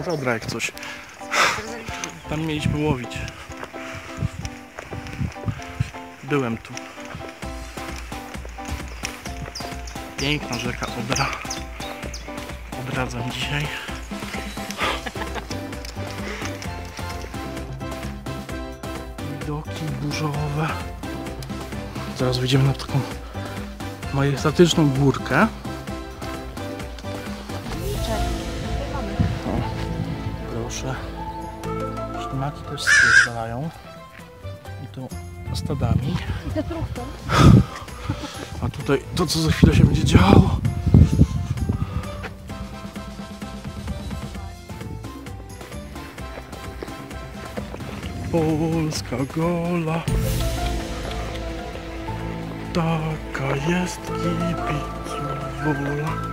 Dobra Odra jak coś. Tam mieliśmy łowić. Byłem tu. Piękna rzeka Odra. Odradzam dzisiaj. Widoki burzowe. Zaraz wyjdziemy na taką majestatyczną górkę. O, proszę. Ślimaki też spierdalają. I to stadami. I te truchty. A tutaj to, co za chwilę się będzie działo. Polska gola. Taka jest kibiców wola.